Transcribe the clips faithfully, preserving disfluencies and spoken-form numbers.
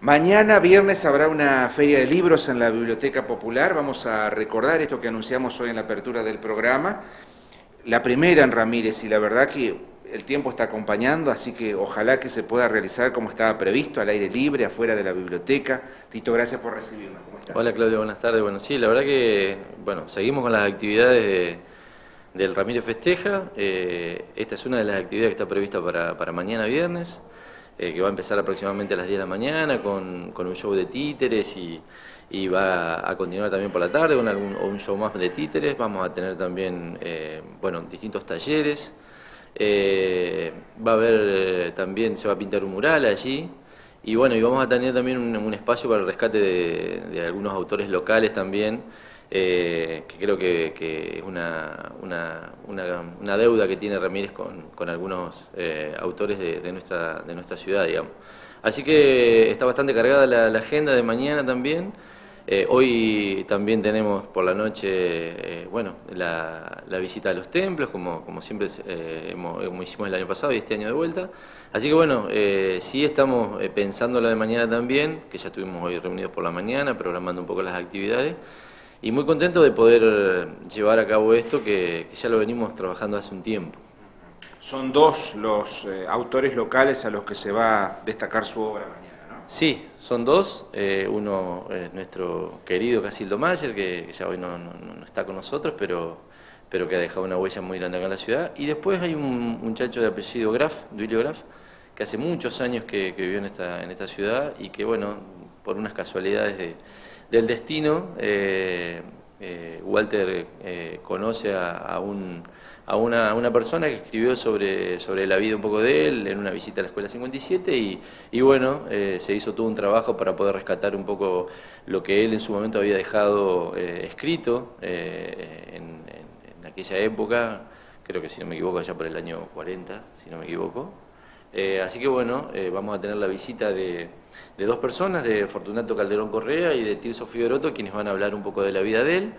Mañana, viernes, habrá una feria de libros en la Biblioteca Popular. Vamos a recordar esto que anunciamos hoy en la apertura del programa. La primera en Ramírez, y la verdad que el tiempo está acompañando, así que ojalá que se pueda realizar como estaba previsto, al aire libre, afuera de la biblioteca. Tito, gracias por recibirnos. ¿Cómo estás? Hola Claudio, buenas tardes. Bueno, sí, la verdad que, bueno, seguimos con las actividades de, del Ramírez Festeja. Eh, esta es una de las actividades que está prevista para, para mañana viernes, eh, que va a empezar aproximadamente a las diez de la mañana con, con un show de títeres y, y va a continuar también por la tarde con algún, un show más de títeres. Vamos a tener también, eh, bueno, distintos talleres. Eh, va a haber eh, también, se va a pintar un mural allí. Y bueno, y vamos a tener también un, un espacio para el rescate de, de algunos autores locales también, eh, que creo que, que es una, una, una, una deuda que tiene Ramírez con, con algunos eh, autores de, de, nuestra, de nuestra ciudad, digamos. Así que está bastante cargada la, la agenda de mañana también. Eh, hoy también tenemos por la noche, eh, bueno, la, la visita a los templos, como, como siempre eh, hemos, como hicimos el año pasado y este año de vuelta. Así que bueno, eh, sí estamos eh, pensando lo de mañana también, que ya estuvimos hoy reunidos por la mañana, programando un poco las actividades, y muy contentos de poder llevar a cabo esto que, que ya lo venimos trabajando hace un tiempo. Son dos los eh, autores locales a los que se va a destacar su obra mañana. Sí, son dos, eh, uno es nuestro querido Casildo Mayer, que, que ya hoy no, no, no está con nosotros, pero, pero que ha dejado una huella muy grande acá en la ciudad, y después hay un muchacho de apellido Graf, Duilio Graf, que hace muchos años que, que vivió en esta, en esta ciudad y que, bueno, por unas casualidades de, del destino, eh, eh, Walter eh, conoce a, a un... a una, una persona que escribió sobre, sobre la vida un poco de él en una visita a la Escuela cincuenta y siete y, y bueno, eh, se hizo todo un trabajo para poder rescatar un poco lo que él en su momento había dejado eh, escrito eh, en, en, en aquella época, creo que si no me equivoco allá por el año cuarenta, si no me equivoco. Eh, así que bueno, eh, vamos a tener la visita de, de dos personas, de Fortunato Calderón Correa y de Tirso Figueroto, quienes van a hablar un poco de la vida de él.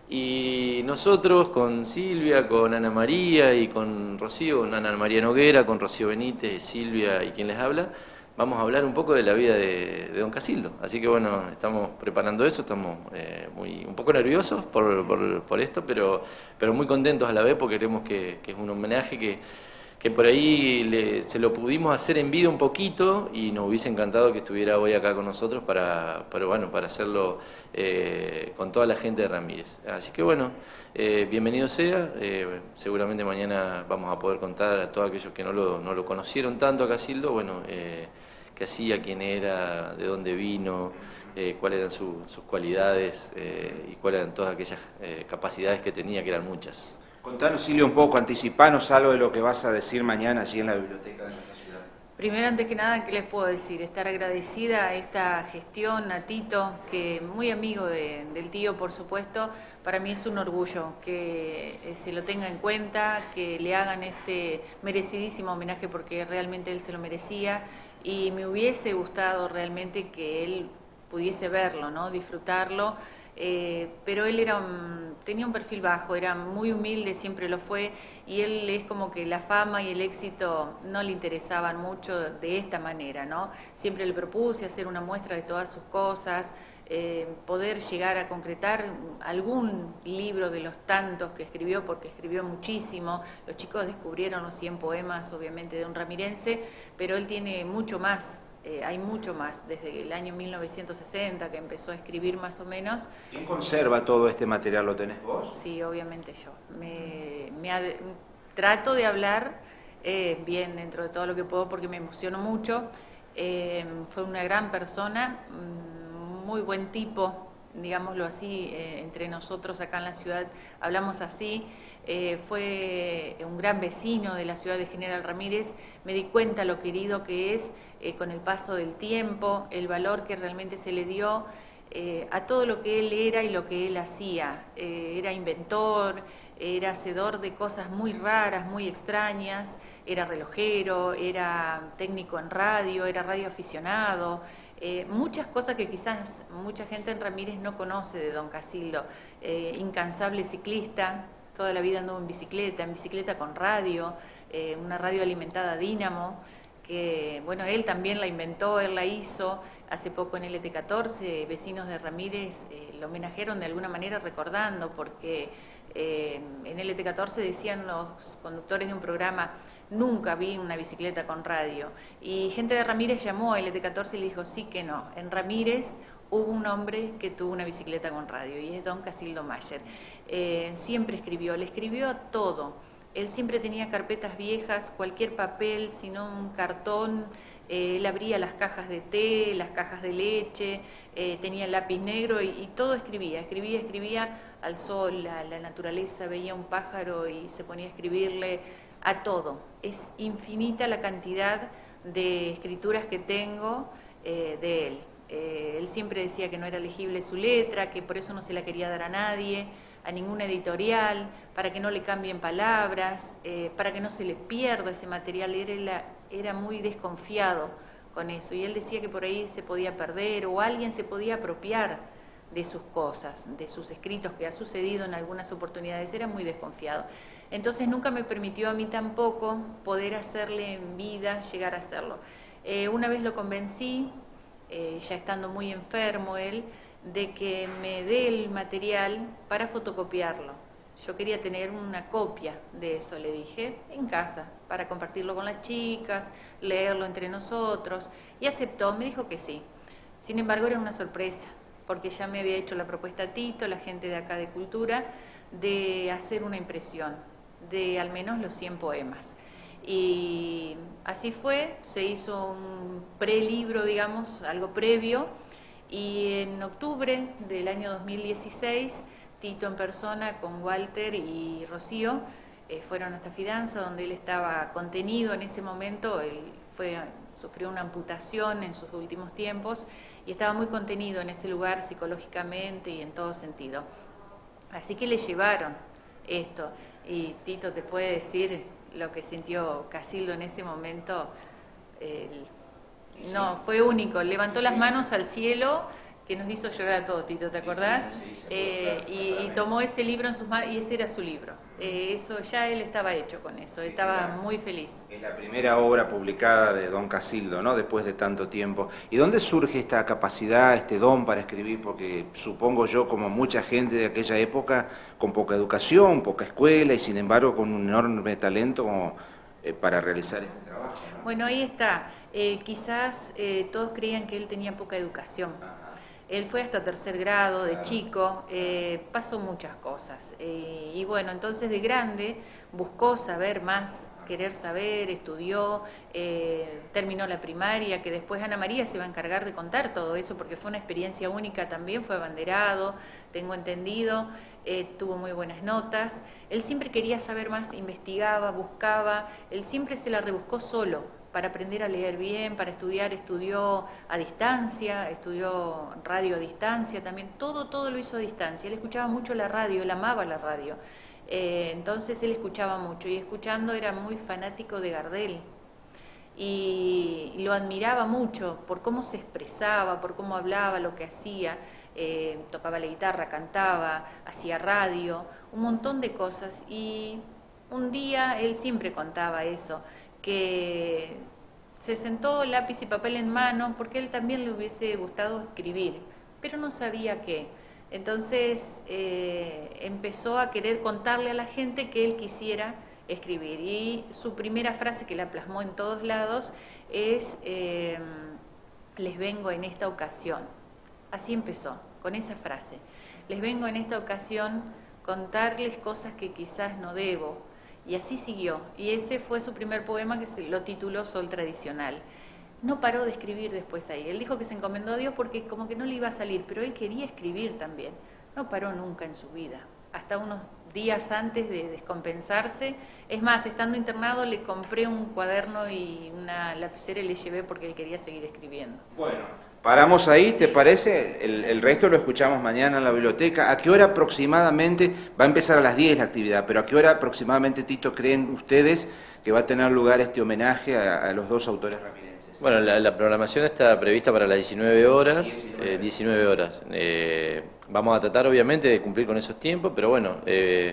Y nosotros con Silvia, con Ana María y con Rocío, con Ana María Noguera, con Rocío Benítez, Silvia y quien les habla, vamos a hablar un poco de la vida de, de don Casildo. Así que bueno, estamos preparando eso, estamos eh, muy, un poco nerviosos por, por, por esto, pero, pero muy contentos a la vez porque creemos que, que es un homenaje que, que por ahí le, se lo pudimos hacer en vida un poquito y nos hubiese encantado que estuviera hoy acá con nosotros para, para, bueno, para hacerlo eh, con toda la gente de Ramírez. Así que bueno, eh, bienvenido sea, eh, seguramente mañana vamos a poder contar a todos aquellos que no lo, no lo conocieron tanto a Casildo, bueno, eh, qué hacía, quién era, de dónde vino, eh, cuáles eran su, sus cualidades eh, y cuáles eran todas aquellas eh, capacidades que tenía, que eran muchas. Contanos, Silvia, un poco, anticipanos algo de lo que vas a decir mañana allí en la biblioteca de nuestra ciudad. Primero, antes que nada, ¿qué les puedo decir? Estar agradecida a esta gestión, a Tito, que muy amigo de, del tío, por supuesto. Para mí es un orgullo que se lo tenga en cuenta, que le hagan este merecidísimo homenaje porque realmente él se lo merecía y me hubiese gustado realmente que él pudiese verlo, ¿no? Disfrutarlo. Eh, pero él era un, tenía un perfil bajo, era muy humilde, siempre lo fue, y él es como que la fama y el éxito no le interesaban mucho de esta manera, ¿no? Siempre le propuse hacer una muestra de todas sus cosas, eh, poder llegar a concretar algún libro de los tantos que escribió, porque escribió muchísimo. Los chicos descubrieron los cien poemas, obviamente, de un ramirense, pero él tiene mucho más. Eh, hay mucho más, desde el año mil novecientos sesenta que empezó a escribir más o menos. ¿Quién conserva todo este material? ¿Lo tenés vos? Sí, obviamente yo. Me, me ad, trato de hablar eh, bien dentro de todo lo que puedo porque me emociono mucho. Eh, fue una gran persona, muy buen tipo, digámoslo así, eh, entre nosotros acá en la ciudad hablamos así. Eh, fue un gran vecino de la ciudad de General Ramírez, me di cuenta lo querido que es eh, con el paso del tiempo, el valor que realmente se le dio eh, a todo lo que él era y lo que él hacía. Eh, era inventor, era hacedor de cosas muy raras, muy extrañas, era relojero, era técnico en radio, era radioaficionado, eh, muchas cosas que quizás mucha gente en Ramírez no conoce de don Casildo. Eh, incansable ciclista, toda la vida anduvo en bicicleta, en bicicleta con radio, eh, una radio alimentada a dínamo, que bueno, él también la inventó, él la hizo, Hace poco en L T catorce, vecinos de Ramírez eh, lo homenajearon de alguna manera recordando, porque eh, en L T catorce decían los conductores de un programa: nunca vi una bicicleta con radio. Y gente de Ramírez llamó a L T catorce y le dijo: sí que no, en Ramírez hubo un hombre que tuvo una bicicleta con radio, y es don Casildo Mayer. Eh, siempre escribió, le escribió a todo. Él siempre tenía carpetas viejas, cualquier papel, sino un cartón. Eh, él abría las cajas de té, las cajas de leche, eh, tenía el lápiz negro y, y todo escribía, escribía, escribía al sol, a la naturaleza, veía un pájaro y se ponía a escribirle a todo. Es infinita la cantidad de escrituras que tengo eh, de él. Eh, él siempre decía que no era legible su letra, que por eso no se la quería dar a nadie, a ninguna editorial, para que no le cambien palabras, eh, para que no se le pierda ese material. Era, era muy desconfiado con eso, y él decía que por ahí se podía perder o alguien se podía apropiar de sus cosas, de sus escritos, que ha sucedido en algunas oportunidades. Era muy desconfiado. Entonces nunca me permitió a mí tampoco poder hacerle en vida llegar a hacerlo. Eh, una vez lo convencí, eh, ya estando muy enfermo él, de que me dé el material para fotocopiarlo. Yo quería tener una copia de eso, le dije, en casa, para compartirlo con las chicas, leerlo entre nosotros, y aceptó, me dijo que sí. Sin embargo, era una sorpresa, porque ya me había hecho la propuesta Tito, la gente de acá de Cultura, de hacer una impresión de al menos los cien poemas. Y así fue, se hizo un prelibro, digamos, algo previo, y en octubre del año dos mil dieciséis, Tito en persona con Walter y Rocío eh, fueron hasta Fidanza, donde él estaba contenido en ese momento. Él fue, sufrió una amputación en sus últimos tiempos y estaba muy contenido en ese lugar psicológicamente y en todo sentido. Así que le llevaron esto, y Tito te puede decir lo que sintió Casildo en ese momento. Eh, no, fue único, levantó las manos al cielo, que nos hizo llorar a todos, Tito, ¿te acordás? Sí, sí, sí, eh, y, y tomó ese libro en sus manos, y ese era su libro. Eh, eso ya él estaba hecho con eso, sí, estaba claro. Muy feliz. Es la primera obra publicada de don Casildo, ¿no? Después de tanto tiempo. ¿Y dónde surge esta capacidad, este don para escribir? Porque supongo yo, como mucha gente de aquella época, con poca educación, poca escuela, y sin embargo con un enorme talento como, eh, para realizar este trabajo, ¿no? Bueno, ahí está. Eh, quizás eh, todos creían que él tenía poca educación. Ajá. Él fue hasta tercer grado, de Claro. chico, eh, pasó muchas cosas. Eh, y bueno, entonces de grande buscó saber más, querer saber, estudió, eh, terminó la primaria, que después Ana María se va a encargar de contar todo eso, porque fue una experiencia única también, fue abanderado, tengo entendido, eh, tuvo muy buenas notas. Él siempre quería saber más, investigaba, buscaba, él siempre se la rebuscó solo. Para aprender a leer bien, para estudiar, estudió a distancia, estudió radio a distancia también, todo, todo lo hizo a distancia. Él escuchaba mucho la radio, él amaba la radio, eh, entonces él escuchaba mucho, y escuchando era muy fanático de Gardel, y lo admiraba mucho por cómo se expresaba, por cómo hablaba, lo que hacía, eh, tocaba la guitarra, cantaba, hacía radio, un montón de cosas, y un día él siempre contaba eso, que se sentó lápiz y papel en mano, porque a él también le hubiese gustado escribir, pero no sabía qué. Entonces eh, empezó a querer contarle a la gente que él quisiera escribir, y su primera frase, que la plasmó en todos lados, es eh, les vengo en esta ocasión. Así empezó, con esa frase. Les vengo en esta ocasión contarles cosas que quizás no debo. Y así siguió, y ese fue su primer poema, que se lo tituló Sol Tradicional. No paró de escribir después ahí. Él dijo que se encomendó a Dios porque como que no le iba a salir, pero él quería escribir también. No paró nunca en su vida, hasta unos días antes de descompensarse. Es más, estando internado le compré un cuaderno y una lapicera y le llevé porque él quería seguir escribiendo. Bueno. Paramos ahí, ¿te parece? El, el resto lo escuchamos mañana en la biblioteca. ¿A qué hora aproximadamente? Va a empezar a las diez la actividad, pero ¿a qué hora aproximadamente, Tito, creen ustedes que va a tener lugar este homenaje a, a los dos autores ramirenses? Bueno, la, la programación está prevista para las diecinueve horas. diecinueve. Eh, diecinueve horas. Eh, vamos a tratar, obviamente, de cumplir con esos tiempos, pero bueno, eh,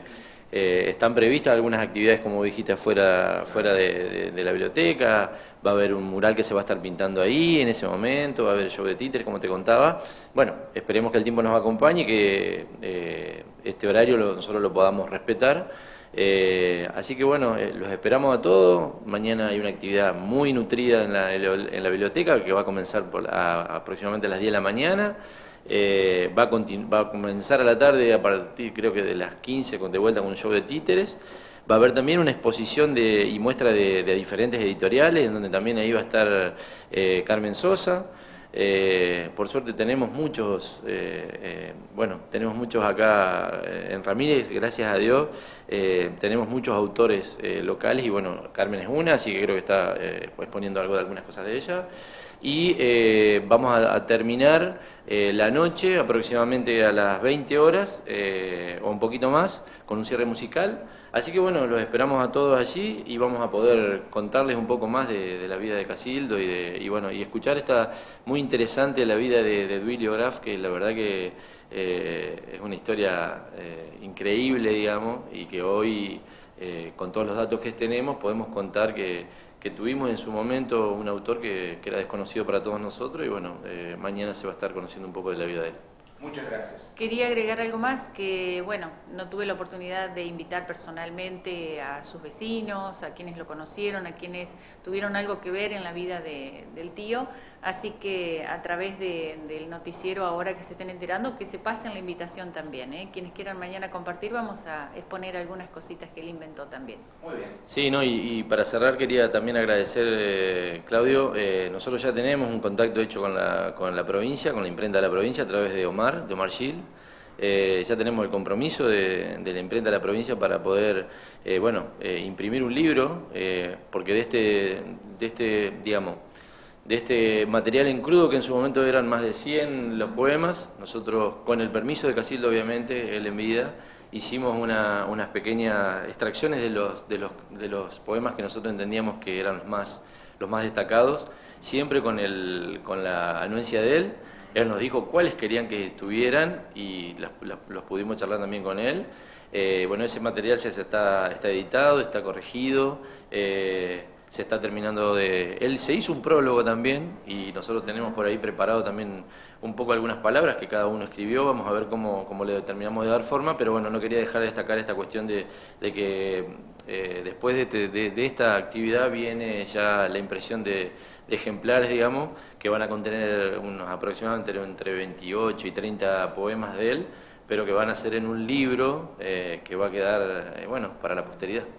Eh, están previstas algunas actividades, como dijiste, afuera, fuera de, de, de la biblioteca. Va a haber un mural que se va a estar pintando ahí en ese momento, va a haber el show de títeres, como te contaba. Bueno, esperemos que el tiempo nos acompañe y que eh, este horario lo, nosotros lo podamos respetar. Eh, así que bueno, eh, los esperamos a todos. Mañana hay una actividad muy nutrida en la, en la biblioteca que va a comenzar por a, aproximadamente a las diez de la mañana. Eh, va, a va a comenzar a la tarde a partir creo que de las quince con de vuelta con un show de títeres. Va a haber también una exposición de, y muestra de, de diferentes editoriales, en donde también ahí va a estar eh, Carmen Sosa. Eh, por suerte tenemos muchos, eh, eh, bueno, tenemos muchos acá eh, en Ramírez, gracias a Dios, eh, tenemos muchos autores eh, locales y bueno, Carmen es una, así que creo que está eh, pues poniendo algo de algunas cosas de ella. Y eh, vamos a, a terminar eh, la noche aproximadamente a las veinte horas eh, o un poquito más con un cierre musical. Así que bueno, los esperamos a todos allí y vamos a poder contarles un poco más de, de la vida de Casildo y, de, y bueno y escuchar esta muy interesante la vida de, de Duilio Graf, que la verdad que eh, es una historia eh, increíble, digamos, y que hoy eh, con todos los datos que tenemos podemos contar que, que tuvimos en su momento un autor que, que era desconocido para todos nosotros y bueno, eh, mañana se va a estar conociendo un poco de la vida de él. Muchas gracias. Quería agregar algo más, que bueno, no tuve la oportunidad de invitar personalmente a sus vecinos, a quienes lo conocieron, a quienes tuvieron algo que ver en la vida de, del tío, así que a través de, del noticiero, ahora que se estén enterando, que se pasen la invitación también, ¿eh? Quienes quieran mañana compartir, vamos a exponer algunas cositas que él inventó también. Muy bien. Sí, no, y, y para cerrar quería también agradecer, eh, Claudio, eh, nosotros ya tenemos un contacto hecho con la, con la provincia, con la imprenta de la provincia a través de Omar, de Omar Gil. Eh, ya tenemos el compromiso de, de la imprenta de la provincia para poder, eh, bueno, eh, imprimir un libro, eh, porque de este, de este, digamos, de este material en crudo, que en su momento eran más de cien los poemas, nosotros, con el permiso de Casildo, obviamente, él en vida, hicimos una, unas pequeñas extracciones de los, de, los, de los poemas que nosotros entendíamos que eran los más, los más destacados, siempre con, el, con la anuencia de él. Él nos dijo cuáles querían que estuvieran y las, las, los pudimos charlar también con él. Eh, bueno, ese material ya se está, está editado, está corregido, eh, se está terminando de... Él se hizo un prólogo también y nosotros tenemos por ahí preparado también un poco algunas palabras que cada uno escribió. Vamos a ver cómo, cómo le terminamos de dar forma, pero bueno, no quería dejar de destacar esta cuestión de, de que eh, después de, de, de esta actividad viene ya la impresión de, de ejemplares, digamos, que van a contener unos aproximadamente entre veintiocho y treinta poemas de él, pero que van a ser en un libro eh, que va a quedar, eh, bueno, para la posteridad.